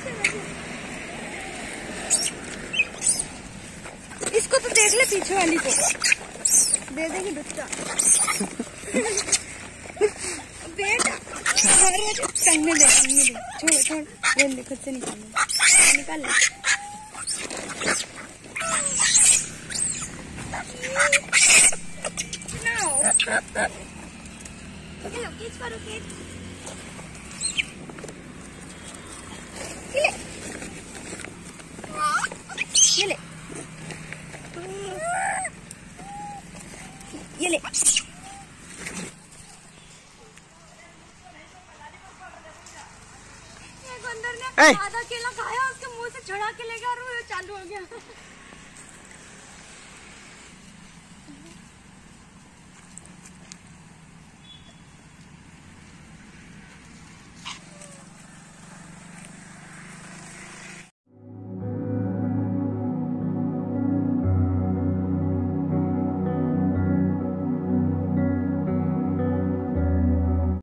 इसको तो देख ले, पीछे वाली को दे देगी बच्चा। बेटा टंगने दे, छोड़ छोड़, ले खुद से निकाल ले। ये ले बंदर ने आधा केला खाया, उसके मुंह से छुड़ा के ले गया और वो चालू हो गया।